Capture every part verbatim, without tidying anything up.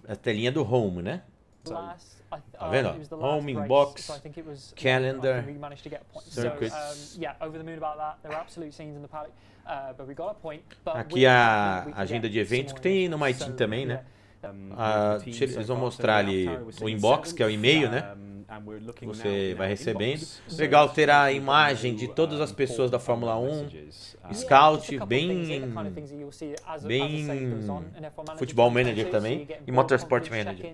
a telinha do Home, né? Tá vendo? Ó? Home, Inbox, Calendar, Circuits. Aqui a agenda de eventos que tem no MyTeam também, né? Ah, eles vão mostrar ali o inbox, que é o e-mail, né? Que você vai recebendo. Legal ter a imagem de todas as pessoas da Fórmula um, Scout, bem, bem Futebol Manager também e Motorsport Manager.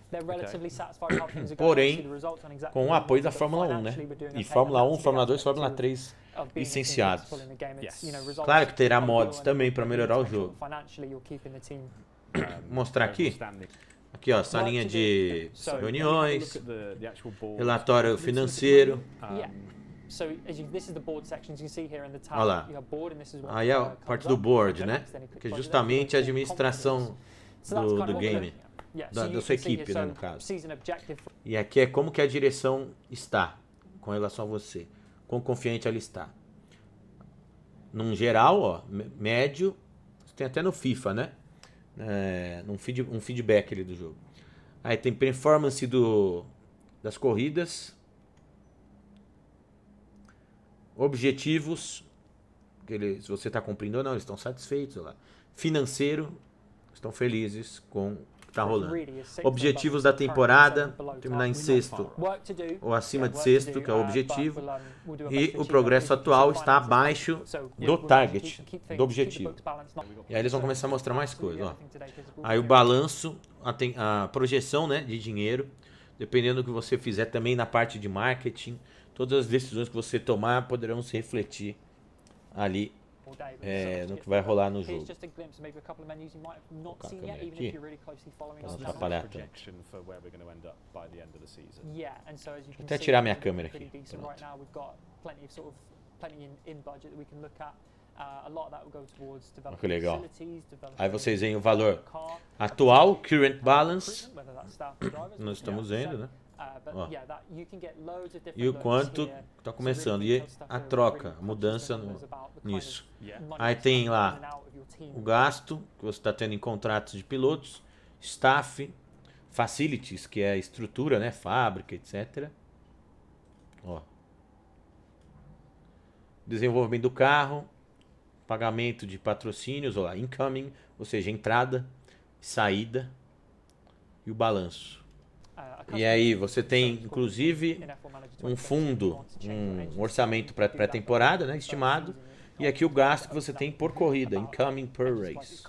Porém, com o apoio da Fórmula um, né? E Fórmula um, Fórmula dois, Fórmula três licenciados. Claro que terá mods também para melhorar o jogo. Vou mostrar aqui. Aqui, ó, salinha de reuniões, relatório financeiro. Olha lá. Aí é a parte do board, né? Que é justamente a administração do, do game. Da, da sua equipe, né, no caso. E aqui é como que a direção está com relação a você. Quão confiante ela está. Num geral, ó, médio, tem até no FIFA, né? É, um, feed, um feedback ali do jogo. Aí tem performance do, das corridas, objetivos, que eles, se você está cumprindo ou não, eles estão satisfeitos. Lá. Financeiro, estão felizes com o que está rolando. Objetivos da temporada, terminar em sexto ou acima de sexto, que é o objetivo. E o progresso atual está abaixo do target, do objetivo. E aí eles vão começar a mostrar mais coisas. Ó. Aí o balanço, a, a projeção, né, de dinheiro, dependendo do que você fizer também na parte de marketing, todas as decisões que você tomar poderão se refletir ali é, no que vai rolar no jogo. Vou colocar a câmera aqui para não atrapalhar tanto. Deixa eu até tirar minha câmera aqui. Olha que legal. Aí vocês veem o valor atual, current balance. Nós estamos vendo, né? Ó. E o quanto está começando. E a troca, a mudança no, nisso. Aí tem lá o gasto que você está tendo em contratos de pilotos, staff, facilities, que é a estrutura, né? Fábrica, etcétera. Ó. Desenvolvimento do carro, pagamento de patrocínios, ó lá, incoming, ou seja, entrada, saída e o balanço. E aí você tem, inclusive, um fundo, um orçamento para pré-temporada, né, estimado, e aqui o gasto que você tem por corrida, incoming per race.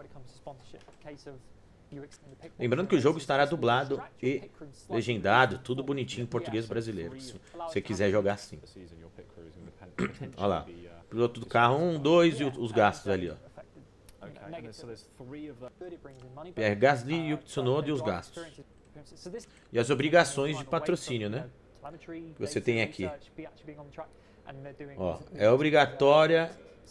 Lembrando que o jogo estará dublado e legendado, tudo bonitinho em português brasileiro, se você quiser jogar assim. Olha lá, piloto do carro um, dois e os gastos ali, ó. Pierre Gasly, Yuki Tsunoda e os gastos. E as obrigações de patrocínio, né? Que você tem aqui. Ó, é obrigatória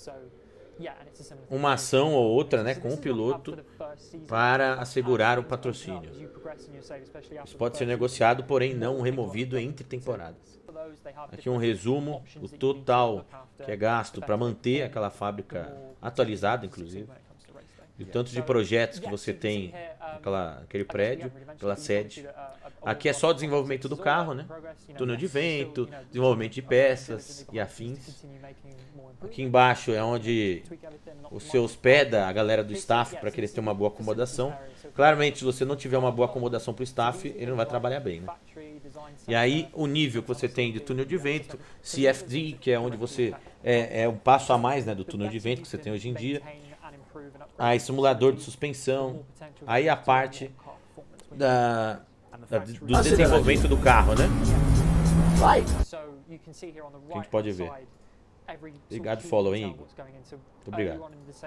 uma ação ou outra, né, com o piloto para assegurar o patrocínio. Isso pode ser negociado, porém não removido entre temporadas. Aqui um resumo, o total que é gasto para manter aquela fábrica atualizada, inclusive. E o tanto de projetos que você tem naquela, naquele prédio, aquela sede. Aqui é só o desenvolvimento do carro, né? Túnel de vento, desenvolvimento de peças e afins. Aqui embaixo é onde você hospeda a galera do staff para que eles tenham uma boa acomodação. Claramente, se você não tiver uma boa acomodação para o staff, ele não vai trabalhar bem, né? E aí, o nível que você tem de túnel de vento, C F D, que é onde você é, é um passo a mais, né, do túnel de vento que você tem hoje em dia. Aí, simulador de suspensão. Aí, a parte da, da, do desenvolvimento do carro, né? Que a gente pode ver. Obrigado, follow, hein, Igor? Muito obrigado.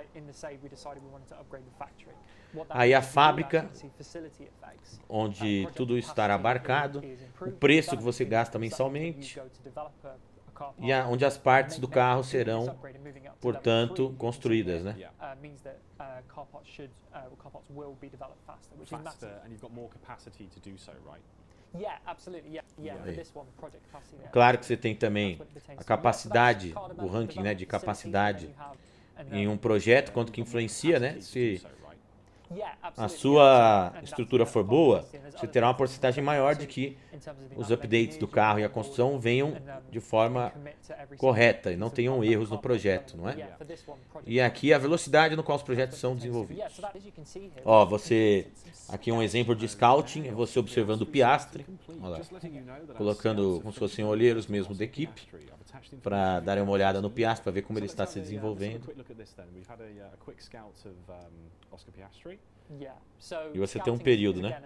Aí a fábrica, onde tudo estará abarcado, o preço que você gasta mensalmente e a, onde as partes do carro serão, portanto, construídas, né? Claro que você tem também a capacidade, o ranking, né, de capacidade em um projeto, quanto que influencia, né? Se a sua estrutura for boa, você terá uma porcentagem maior de que os updates do carro e a construção venham de forma correta e não tenham erros no projeto, não é? E aqui a velocidade no qual os projetos são desenvolvidos. Ó, você... Aqui um exemplo de scouting, é você observando o Piastri, olha lá, colocando como se fossem olheiros mesmo da equipe, para darem uma olhada no Piastri, para ver como ele está se desenvolvendo. E você tem um período, né?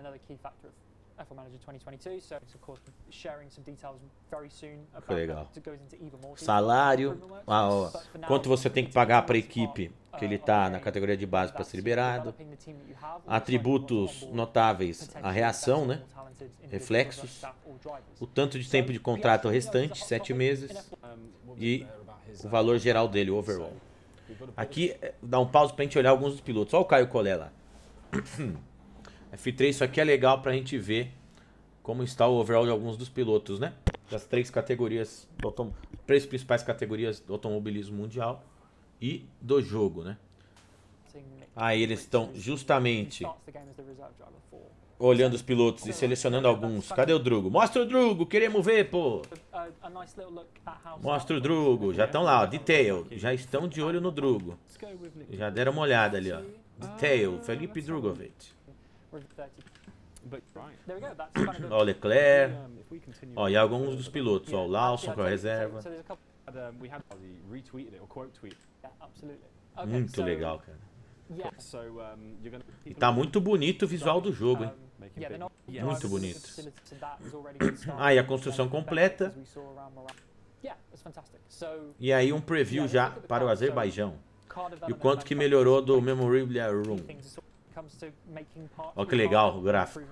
Foi legal. Salário, ah, ó, quanto você tem que pagar para a equipe que ele está na categoria de base para ser liberado. Atributos notáveis, a reação, né? Reflexos, o tanto de tempo de contrato restante, sete meses, e o valor geral dele, o overall. Aqui, dá um pause para a gente olhar alguns dos pilotos. Olha o Caio Collet lá. F três, isso aqui é legal para a gente ver como está o overall de alguns dos pilotos, né? Das três categorias, do autom... três principais categorias do automobilismo mundial e do jogo, né? Aí eles estão justamente olhando os pilotos e selecionando alguns. Cadê o Drugo? Mostra o Drugo, queremos ver, pô! Mostra o Drugo, já estão lá, ó, detail, já estão de olho no Drugo. Já deram uma olhada ali, ó. Detail, Felipe Drugovich. Ó, o Leclerc. Ó, e alguns dos pilotos, ó, o Lawson, que é a reserva. Muito legal, cara. E tá muito bonito o visual do jogo, hein? Muito bonito. Ah, e a construção completa. E aí um preview já para o Azerbaijão. E o quanto que melhorou do Memorabilia Room. Olha que legal o gráfico.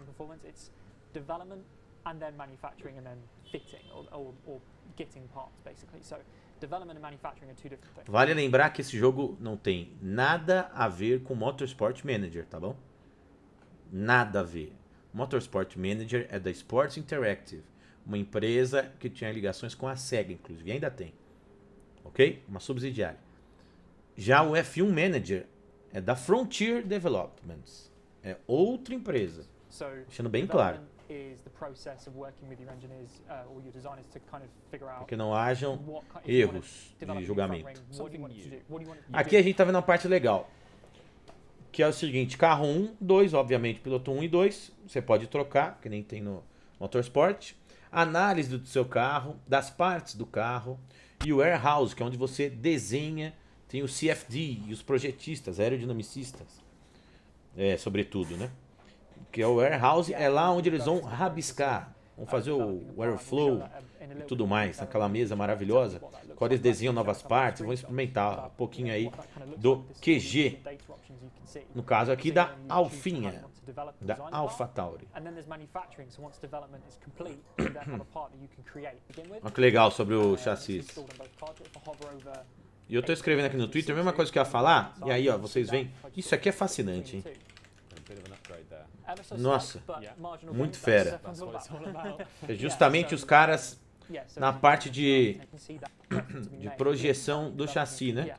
Vale lembrar que esse jogo não tem nada a ver com Motorsport Manager, tá bom? Nada a ver. Motorsport Manager é da Sports Interactive, uma empresa que tinha ligações com a SEGA, inclusive, e ainda tem. Ok? Uma subsidiária. Já o F um Manager é da Frontier Developments. É outra empresa. Deixando bem claro. Que não hajam erros de julgamento. Aqui a gente está vendo uma parte legal. Que é o seguinte, carro um, dois, obviamente, piloto um e dois. Você pode trocar, que nem tem no Motorsport. Análise do seu carro, das partes do carro. E o Warehouse, que é onde você desenha. Tem o C F D e os projetistas, aerodinamicistas. É, sobretudo, né? Que é o Warehouse, é lá onde eles vão rabiscar. Vão fazer o Airflow e tudo mais, naquela mesa maravilhosa. Quando eles desenham novas partes, vão experimentar um pouquinho aí do Q G. No caso aqui da Alfinha, da AlphaTauri. Olha que legal sobre o chassi. E eu tô escrevendo aqui no Twitter a mesma coisa que eu ia falar. E aí, ó, vocês veem. Isso aqui é fascinante, hein? Nossa, muito fera. É justamente os caras na parte de, de projeção do chassi, né?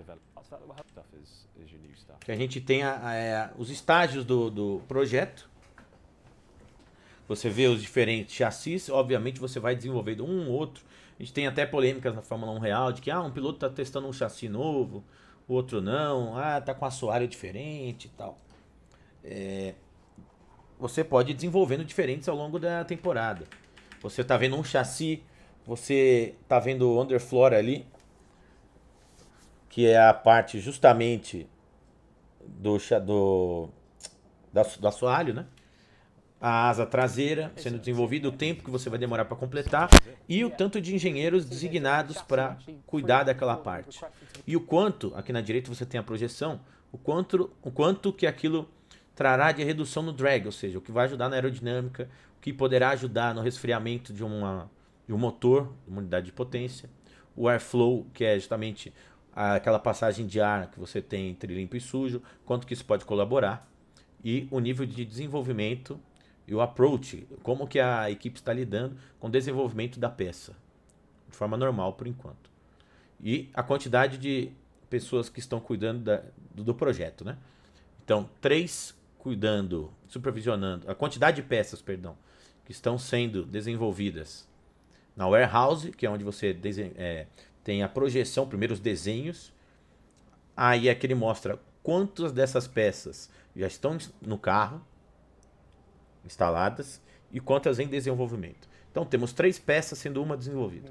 Que a gente tem a, a, os estágios do, do projeto. Você vê os diferentes chassis. Obviamente você vai desenvolvendo um ou outro. A gente tem até polêmicas na Fórmula um Real de que ah, um piloto está testando um chassi novo, o outro não, ah, tá com assoalho diferente e tal. É, você pode ir desenvolvendo diferentes ao longo da temporada. Você tá vendo um chassi, você tá vendo o underfloor ali, que é a parte justamente do, do, da, do assoalho, né? A asa traseira sendo desenvolvida, o tempo que você vai demorar para completar e o tanto de engenheiros designados para cuidar daquela parte. E o quanto, aqui na direita você tem a projeção, o quanto, o quanto que aquilo trará de redução no drag, ou seja, o que vai ajudar na aerodinâmica, o que poderá ajudar no resfriamento de, uma, de um motor, uma unidade de potência. O airflow, que é justamente aquela passagem de ar que você tem entre limpo e sujo, quanto que isso pode colaborar. E o nível de desenvolvimento e o approach, como que a equipe está lidando com o desenvolvimento da peça, de forma normal por enquanto. E a quantidade de pessoas que estão cuidando da, do, do projeto, né? Então, três, cuidando, supervisionando a quantidade de peças, perdão, que estão sendo desenvolvidas na warehouse, que é onde você é, tem a projeção, primeiro os desenhos. Aí é que ele mostra quantas dessas peças já estão no carro, instaladas, e quantas em desenvolvimento. Então temos três peças, sendo uma desenvolvida.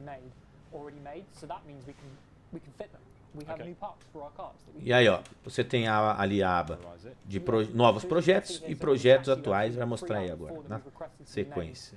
E aí, ó, você tem a, ali a aba de pro, novos projetos e projetos atuais. Vai mostrar aí agora, na sequência.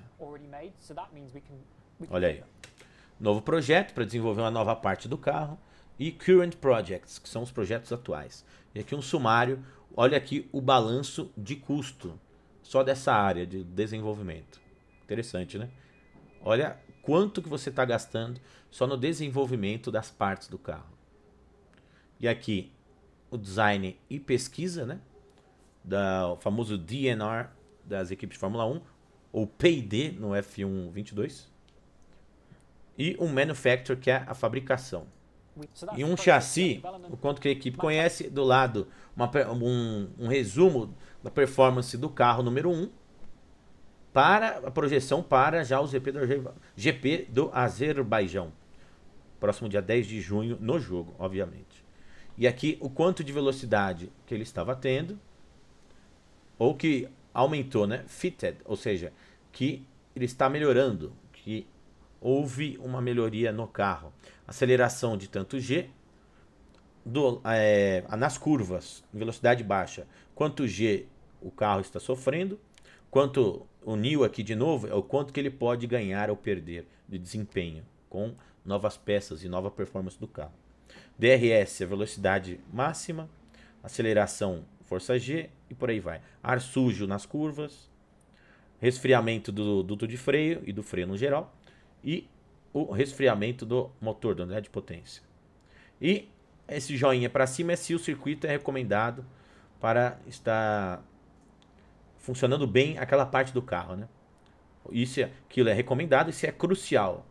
Olha aí, ó. Novo projeto para desenvolver uma nova parte do carro. E Current Projects, que são os projetos atuais. E aqui um sumário. Olha aqui o balanço de custo só dessa área de desenvolvimento. Interessante, né? Olha quanto que você está gastando só no desenvolvimento das partes do carro. E aqui o design e pesquisa, né? Da, o famoso D N R das equipes de Fórmula um, ou P I D no F um vinte e dois. E um manufacture, que é a fabricação. E um chassi, o quanto que a equipe conhece, do lado uma, um, um resumo da performance do carro número um, para a projeção para já o G P do, G P do Azerbaijão. Próximo dia dez de junho no jogo, obviamente. E aqui o quanto de velocidade que ele estava tendo, ou que aumentou, né? Fitted, ou seja, que ele está melhorando, que houve uma melhoria no carro. Aceleração de tanto G, do, é, nas curvas, em velocidade baixa, quanto G o carro está sofrendo, quanto o N I O aqui de novo é o quanto que ele pode ganhar ou perder de desempenho com novas peças e nova performance do carro. D R S, a velocidade máxima, aceleração, força G e por aí vai. Ar sujo nas curvas, resfriamento do duto de freio e do freio no geral, e o resfriamento do motor, da unidade de potência. E esse joinha para cima é se o circuito é recomendado para estar funcionando bem aquela parte do carro, né? Isso é, aquilo é recomendado, isso é crucial.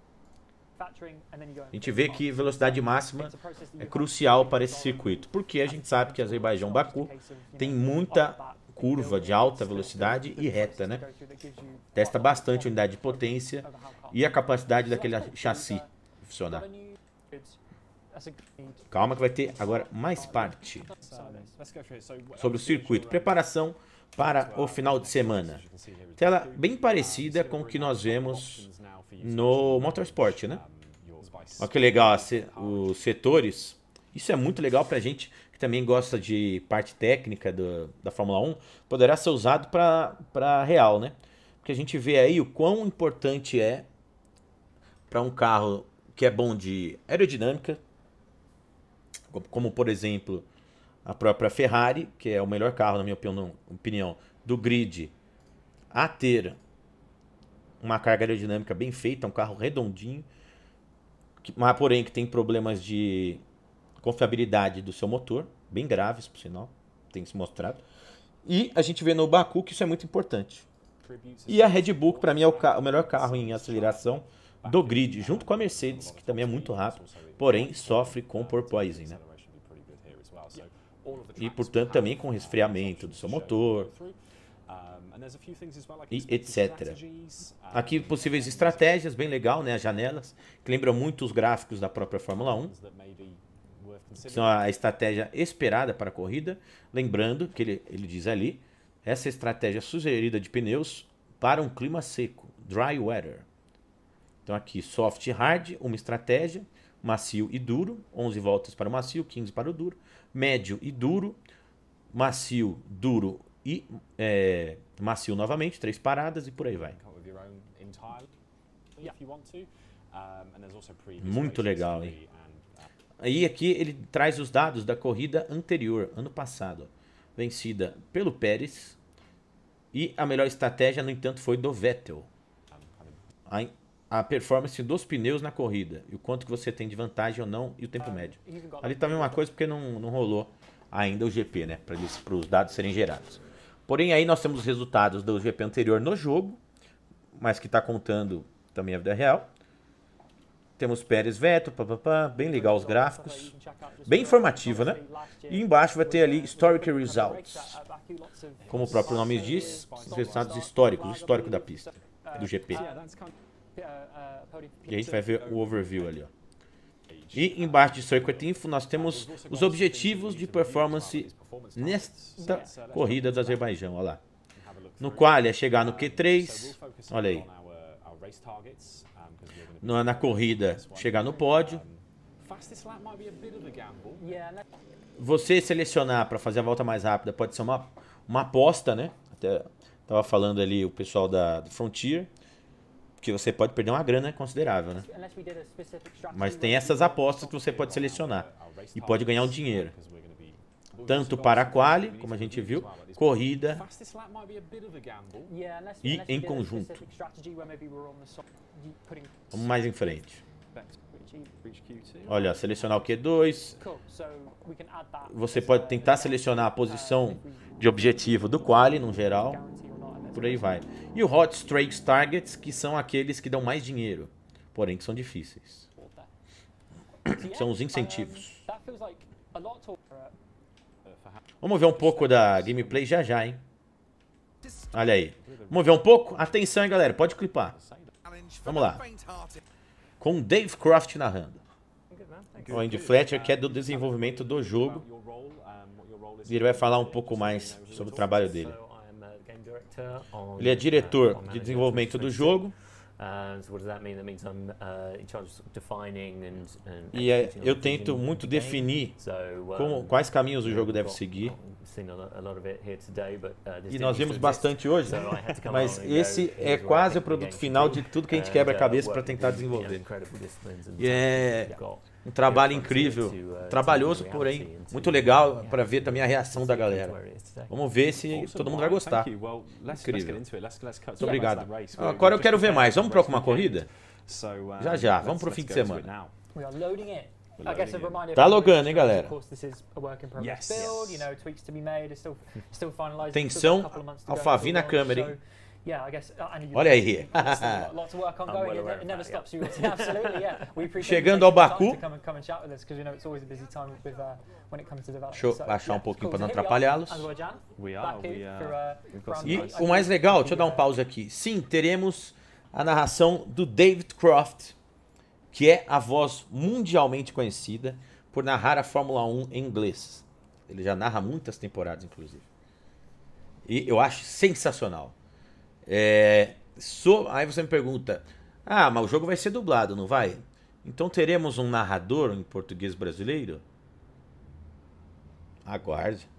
A gente vê que velocidade máxima é crucial para esse circuito, porque a gente sabe que Azerbaijão Baku tem muita curva de alta velocidade e reta, né? Testa bastante a unidade de potência e a capacidade daquele chassi funcionar. Calma que vai ter agora mais parte sobre o circuito. Preparação para o final de semana. Tela bem parecida com o que nós vemos no Motorsport, né? Olha que legal os setores. Isso é muito legal pra gente que também gosta de parte técnica do, da Fórmula um. Poderá ser usado para real, né? Porque a gente vê aí o quão importante é para um carro que é bom de aerodinâmica, como por exemplo a própria Ferrari, que é o melhor carro, na minha opinião, opinião do grid, a ter uma carga aerodinâmica bem feita, um carro redondinho, mas porém que tem problemas de confiabilidade do seu motor, bem graves, por sinal, tem se mostrado. E a gente vê no Baku que isso é muito importante. E a Red Bull, para mim, é o, o melhor carro em aceleração do grid, junto com a Mercedes, que também é muito rápido, porém sofre com porpoising, né? E, portanto, também com resfriamento do seu motor, e etcétera. Aqui possíveis estratégias, bem legal, né? As janelas, que lembram muito os gráficos da própria Fórmula um. São a estratégia esperada para a corrida. Lembrando que ele, ele diz ali, essa estratégia sugerida de pneus para um clima seco, dry weather. Então aqui, soft e hard, uma estratégia, macio e duro, onze voltas para o macio, quinze para o duro, médio e duro, macio, duro e é, macio novamente, três paradas e por aí vai. Muito legal, hein? Aí aqui ele traz os dados da corrida anterior, ano passado, vencida pelo Pérez, e a melhor estratégia, no entanto, foi do Vettel. A, a performance dos pneus na corrida, e o quanto que você tem de vantagem ou não, e o tempo médio. Ali tá a mesma coisa porque não, não rolou ainda o G P, né, para os dados serem gerados. Porém, aí nós temos os resultados do G P anterior no jogo, mas que está contando também a vida real. Temos Pérez, Vettel, papapá, bem legal os gráficos. Bem informativo, né? E embaixo vai ter ali Historical Results. Como o próprio nome diz, os resultados históricos, o histórico da pista, do G P. E a gente vai ver o overview ali, ó. E embaixo de Circuit Info nós temos os objetivos de performance nesta corrida do Azerbaijão, olha lá. No qual é chegar no Q três, olha aí. Na corrida, chegar no pódio. Você selecionar para fazer a volta mais rápida pode ser uma, uma aposta, né? Até tava falando ali o pessoal da do Frontier, que você pode perder uma grana considerável, né? Mas tem essas apostas que você pode selecionar e pode ganhar um dinheiro. Tanto para a quali, como a gente viu, corrida e em conjunto. Vamos mais em frente. Olha, selecionar o Q dois. Você pode tentar selecionar a posição de objetivo do quali, no geral. Por aí vai. E o Hot Strikes Targets, que são aqueles que dão mais dinheiro, porém que são difíceis. São os incentivos. Vamos ver um pouco da gameplay já já, hein? Olha aí. Vamos ver um pouco? Atenção, hein, galera. Pode clipar. Vamos lá. Com Dave Croft narrando. O Andy Fletcher, que é do desenvolvimento do jogo. E ele vai falar um pouco mais sobre o trabalho dele. Ele é diretor de desenvolvimento do jogo. E é, eu tento muito definir como, quais caminhos o jogo deve seguir. E nós vimos bastante hoje, mas esse é quase o produto final de tudo que a gente quebra a cabeça para tentar desenvolver. E é um trabalho incrível, trabalhoso, porém muito legal para ver também a reação da galera. Vamos ver se todo mundo vai gostar. Incrível. Muito obrigado. Agora eu quero ver mais. Vamos para alguma corrida? Já já, vamos para o fim de semana. Tá logando, hein, galera? Atenção, Alphaville na câmera, hein? Olha aí. Chegando ao Baku. Deixa eu baixar um pouquinho para não atrapalhá-los. E o mais legal, deixa eu dar um pause aqui. Sim, teremos a narração do David Croft, que é a voz mundialmente conhecida por narrar a Fórmula um em inglês. Ele já narra muitas temporadas, inclusive. E eu acho sensacional. É, so, aí você me pergunta, ah, mas o jogo vai ser dublado, não vai? Então teremos um narrador em português brasileiro? Aguarde.